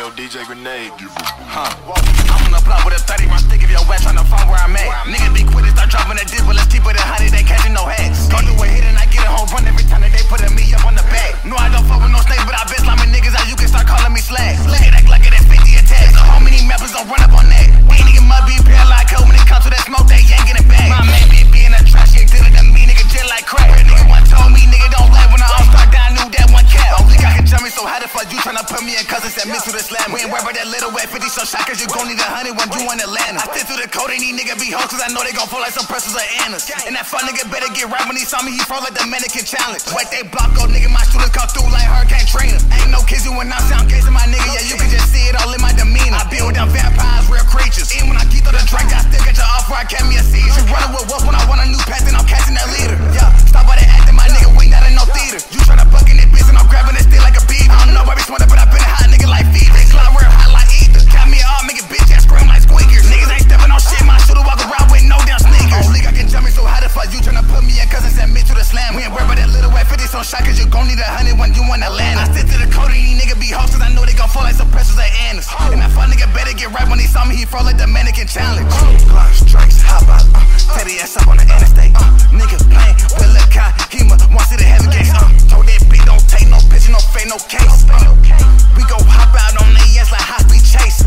Yo, DJ Grenade. I'm on the block with a 30 round stick if your ass tryna find where I'm at. Niggas be quick to start dropping a dip, but let's keep it 100, they catching no hats. Go do a hit and I get a home run every time that they put me up on the back. No, I don't fuck with no snakes, but I bet slamming niggas out, you can start calling me slag. Look at that Glock, that's 50 attacks. So how many mappers gon' run up on that? These niggas must be pale like coke when it comes to that smoke, they ain't getting back. My man be in a trash, shit did it to me, nigga, just like crack. Nigga one told me, nigga, don't laugh when I all start down, knew that one cap. Only God can jump me, so how the fuck you tryna put me in cause it's that mix with a slam? We ain't worried about that little wet 50 so shot cause you gon' need 100 when you in Atlanta. I stick through the code, they need nigga be hoes cause I know they gon' fall like some pressures or annas. And that fuck nigga better get right when he saw me, he froze like the mannequin challenge. Wait, they block up, nigga, my shooters come through like Hurricane Trina. Ain't no kids when I sound gay to my nigga, yeah, you can just see it all in my demeanor. I build them vampires, real creatures. Even when I get through the drink, I still get your offer, I kept me a seizure. You running with wolf when I want a new path, then I'm catching that leader. Yeah, stop by the acting, my nigga, we not in no theater. You tryna buck in this bitch and I'm grabbing it still like a beaver. I don't know why we smarter, but I been a hot nigga like fever. They slide real hot like ether. Got me all, make it bitch ass scream like squeakers. Niggas ain't stepping on shit, my shooter walk around with no damn sneakers. Only God can jump me, so how the fuck you tryna put me in cause it's that mid to the slam? We ain't worried about that little wet 50 so shot cause you gon' need 100 when you in Atlanta. I stick to the code and these nigga be hoes cause I know they gon' fall like some pressures like annas. And that fuck nigga better get right when he saw me, he froze like the mannequin challenge. Glock strikes, hop out, teddy ass up on the interstate. Nigga playin' with Lil Kai, he must want to see the heavy gates. Told that bitch don't take no picture, no fake, no case. We go hop out on the ass like high speed chase.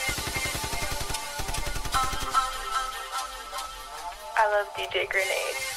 I love DJ Grenade.